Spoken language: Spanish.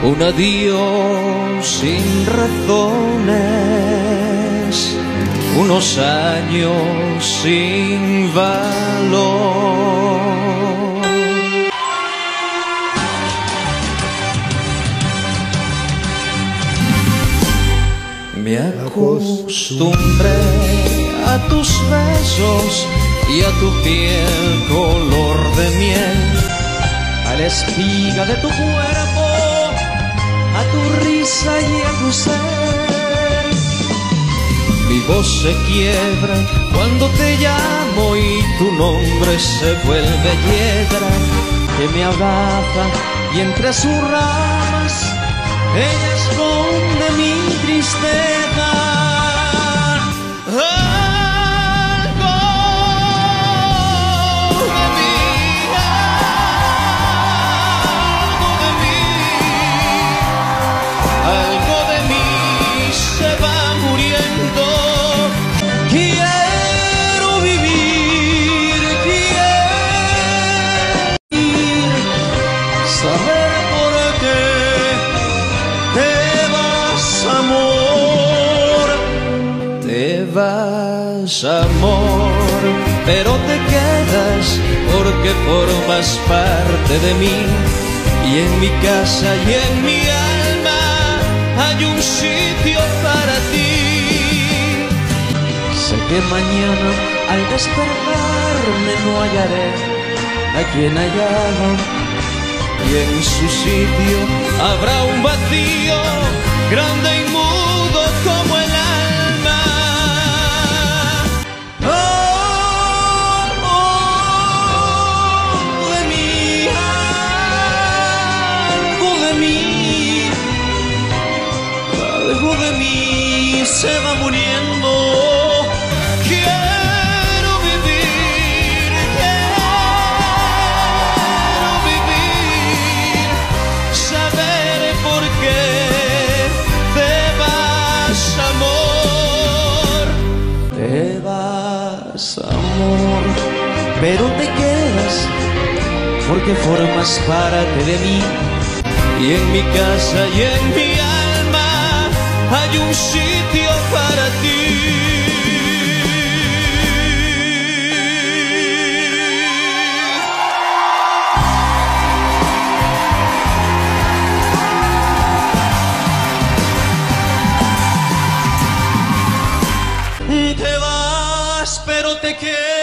un adiós sin razones, unos años sin valor. Me acostumbré a tus besos y a tu piel color de miel, a la espiga de tu cuerpo, a tu risa y a tu ser. Mi voz se quiebra cuando te llamo y tu nombre se vuelve hiedra que me abraza y entre sus ramas ella esconde mi tristeza. Algo de mí se va muriendo. Quiero vivir, saber por qué te vas, amor. Te vas, amor, pero te quedas porque formas parte de mí. Y en mi casa y en mi alma hay un sitio para ti. Sé que mañana al despertarme no hallaré a quien hallaba, y en su sitio habrá un vacío grande y mudo como el alma. Algo de mí se va muriendo. Quiero vivir, saber por qué te vas, amor. Te vas, amor, pero te quedas porque formas parte de mí. Y en mi casa y en mi alma hay un sitio para ti. Te vas, pero te quedas.